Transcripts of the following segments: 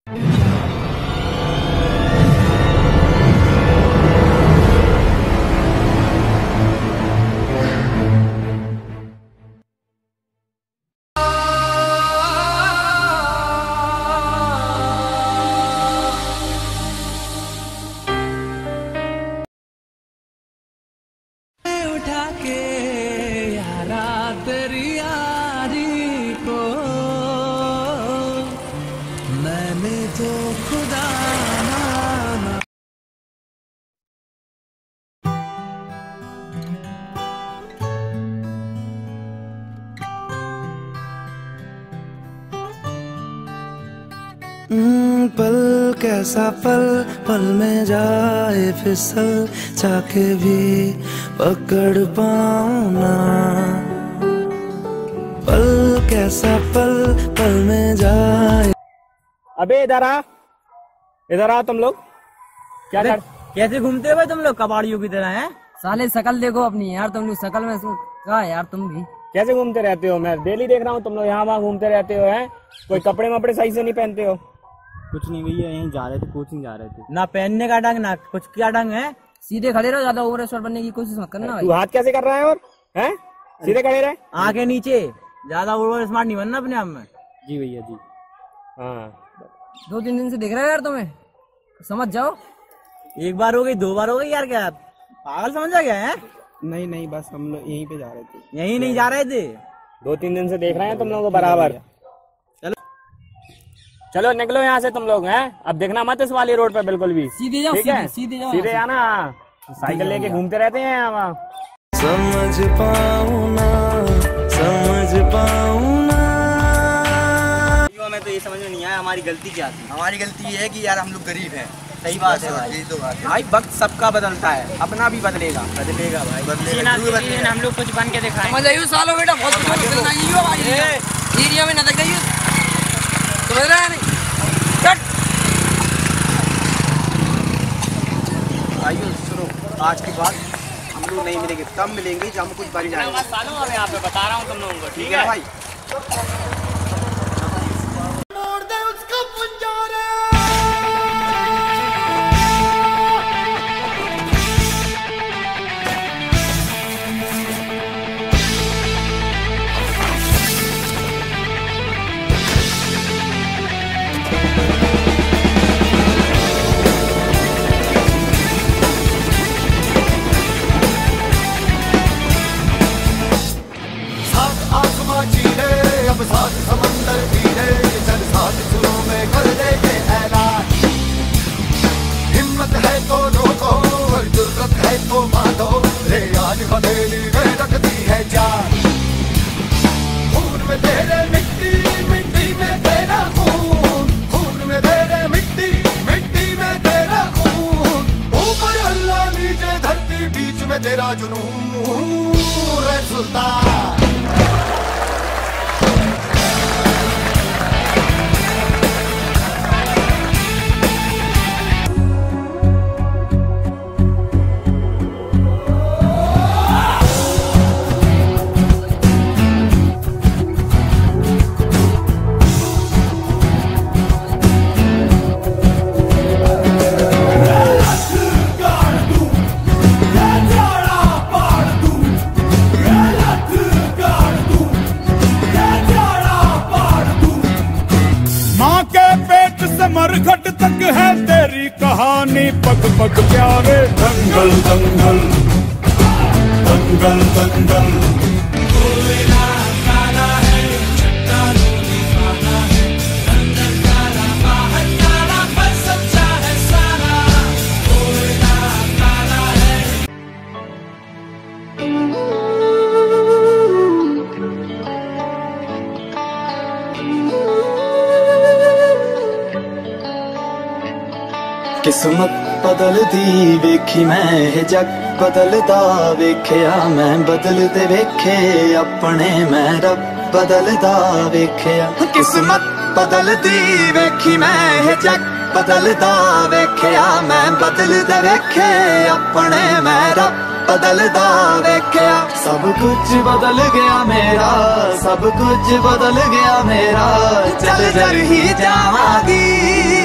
पल कैसा पल, पल में जाए फिसल, चाके भी पकड़ पाऊं ना। पल कैसा पल, पल में जाए। अबे इधर आ तुम लोग। क्या कर कैसे घूमते हो भाई तुम लोग कबाड़ियों की तरह हैं? साले शकल देखो अपनी यार, तुम लोग शकल में क्या यार तुम भी कैसे घूमते रहते हो? मैं डेली देख रहा हूँ तुम लोग यहाँ वहाँ घूमते रहते हो। हैं कोई कपड़े वपड़े सही से नहीं पहनते हो? कुछ नहीं भैया, यहीं जा रहे थे, कोचिंग जा रहे थे। ना पहनने का ढंग ना कुछ, क्या ढंग है? सीधे खड़े रहो, ज्यादा ओवर स्मार्ट बनने की कोशिश मत करना तू हाथ कैसे कर रहा है? और हैं सीधे खड़े रहे, आगे नीचे, ज्यादा ओवर स्मार्ट नहीं बनना अपने आप में। जी भैया जी। हाँ 2-3 दिन से देख रहे हो यार तुम्हें, समझ जाओ। एक बार हो गई, 2 बार हो गई यार, क्या पागल समझा गया है? नहीं बस हम लोग यहीं पे जा रहे थे। यहीं नहीं जा रहे थे? 2-3 दिन से देख रहे हैं तुम लोगों को बराबर। चलो निकलो यहाँ से तुम लोग। हैं अब देखना मत इस वाली रोड पे बिल्कुल भी। सीधे जाओ, ठीक है? सीधे जाओ, सीधे आना। साइकिल लेके घूमते रहते हैं यहाँ। समझ पाऊं ना, समझ पाऊं ना। हमें तो ये समझ में नहीं आया हमारी गलती क्या थी। हमारी गलती ये है कि यार हम लोग गरीब हैं। सही बात है भाई, यही तो बात है भाई। वक्त सबका बदलता है, अपना भी बदलेगा भाई, बदलेगा। हम लोग कुछ बन के दिखाएं। समझ आइयो सालो बेटा, बहुत कुछ बदलना ही हो भाई। एरिया में ना लग जाइए, समझ रहा है नहीं? आइयो सुनो, आज के बाद हम लोग नहीं मिलेंगे, तब मिलेंगे जब हम कुछ बन जाएंगे। सालों अब यहाँ पे बता रहा हूँ तुम लोगों को। ठीक है भाई। अब साथ समंदर पीरे, चल साथ सुरों में कर देंगे ऐलान। हिम्मत है तो रोको और जुर्रत है तो मानो, रे आज हथेली में रखती है जान। खून में तेरे मिट्टी, मिट्टी में तेरा खून, खून में तेरे मिट्टी, मिट्टी में तेरा खून। ऊपर अल्लाह नीचे धरती, बीच में तेरा जुनून, रे सुल्तान। मरघट तक है तेरी कहानी, पग पग प्यारे। दंगल दंगल दंगल दंगल, कोयला काला है, चट्टानों दीवाना है, अंदर काला बाहर काला, पर सच्चा है सारा। कोयला काला है। किस्मत बदलदी वेखी मैं, जग बदलदा वेख्या मैं, बदलते वेखे अपने मैं, रब बदलदा वेख्या। किस्मत बदलदी वेखी मैं, जग बदलदा वेख्या मैं, बदलते वेखे अपने मैं, रब बदलदा वेख्या। सब कुछ बदल गया मेरा, सब कुछ बदल गया मेरा, चल जर ही जावांगी।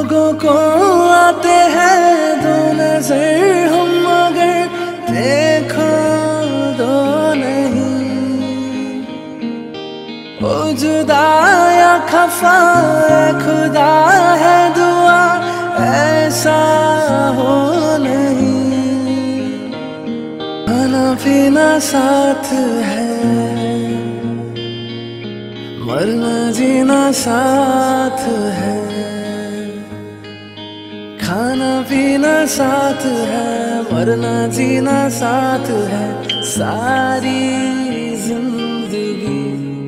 लोगों को आते हैं दो नजर हम मगर देखो दो नहीं। ओ जुदा या खफा खुदा है दुआ ऐसा हो नहीं। खाना पीना साथ है मरना जीना साथ है। खाना पीना साथ है मरना जीना साथ है। सारी जिंदगी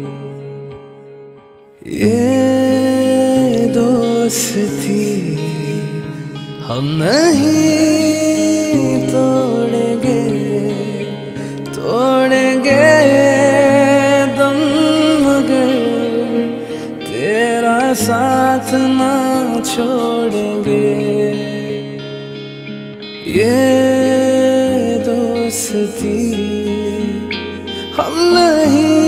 ये दोस्ती हम नहीं तोड़ेंगे तोड़ेंगे दम मगर तेरा साथ ना छोड़ेंगे। ये दोस्ती हम नहीं